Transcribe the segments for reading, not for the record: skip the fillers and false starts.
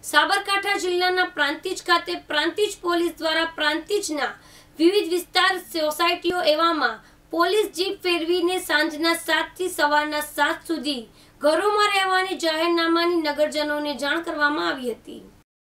સાબરકાંઠા જિલ્લાના પ્રાંતિજ ખાતે પ્રાંતિજ પોલીસ દ્વારા પ્રાંતિજના વિવિધ વિસ્તાર સોસાયટીઓ એવામાં પોલીસ જીપ ફેરવીને સાંજના 7 થી સવારના 7 સુધી ઘરોમાં રહેવાની જાહેરનામાની નગરજનોને જાણ કરવામાં આવી હતી।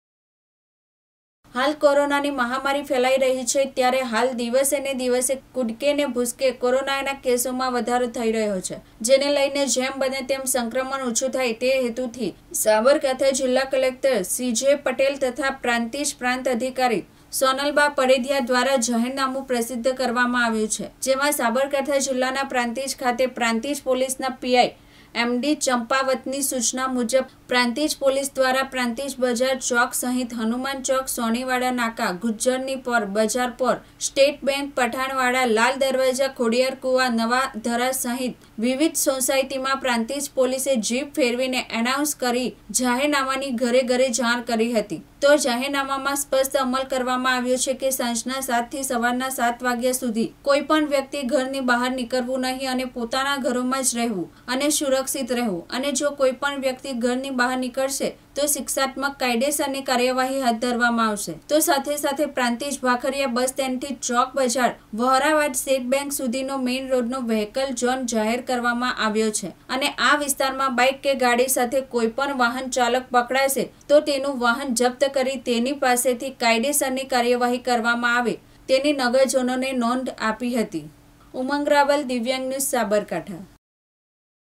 હાલ કોરોનાની મહામારી ફેલાઈ રહી છે ત્યારે હાલ દિવસે ને દિવસે કૂદકે ને ભૂસકે કોરોનાના કેસોમાં વધારો થઈ રહ્યો છે, જેને લઈને જેમ બને તેમ સંક્રમણ ઓછું થાય તે હેતુથી સાબરકાંઠા જિલ્લા કલેક્ટર CJ પટેલ તથા પ્રાંતિજ પ્રાંત અધિકારી સોનલબા પરેધિયા દ્વારા જાહેરનામું પ્રસિદ્ધ કરવામાં આવ્યું છે, જેમાં સાબરકાંઠા જિલ્લાના પ્રાંતિજ ખાતે પ્રાંતિજ પોલીસના PI MD ચંપાવતની સૂચના મુજબ પ્રાંતિજ પોલીસ દ્વારા પ્રાંતિજ બજાર ચોક સહિત હનુમાન ચોક, સોનીવાડા નાકા, ગુજ્જરની પોર, બજાર પોર, સ્ટેટ બેંક, પઠાણવાડા, લાલ દરવાજા, ખોડિયાર કુવા, નવા ધરા સહિત વિવિધ સોસાયટીમાં પ્રાંતિજ પોલીસે જીપ ફેરવીને એનાઉન્સ કરી જાહેરનામાની ઘરે ઘરે જાણ કરી હતી। તો જાહેરનામામાં સ્પષ્ટ અમલ કરવામાં આવ્યો છે કે સાંજના 7 થી સવારના 7 વાગ્યા સુધી કોઈ પણ વ્યક્તિ ઘરની બહાર નીકળવું નહીં અને પોતાના ઘરોમાં જ રહેવું અને સુરક્ષિત રહેવું, અને જો કોઈ પણ વ્યક્તિ ઘરની બહાર નીકળશે તો શિક્ષાત્મક કાયદેસરની કાર્યવાહી હાથ ધરવામાં આવશે। તો સાથે સાથે પ્રાંતિજ ભાખરિયા બસ સ્ટેન્ડથી ચોક બજાર વહોરાવાડ સ્ટેટ બેંક સુધીનો મેઇન રોડનો વ્હીકલ ઝોન જાહેર કરવામાં આવ્યો છે, અને આ વિસ્તારમાં બાઇક કે ગાડી સાથે કોઈ પણ વાહન ચાલક પકડાશે તો તેનું વાહન જપ્ત કરી તેની પાસેથી કાયદેસરની કાર્યવાહી કરવામાં આવે તેની નગરજનોને નોંધ આપી હતી। ઉમંગ રાવલ, દિવ્યાંગ ન્યૂઝ, સાબરકાંઠા।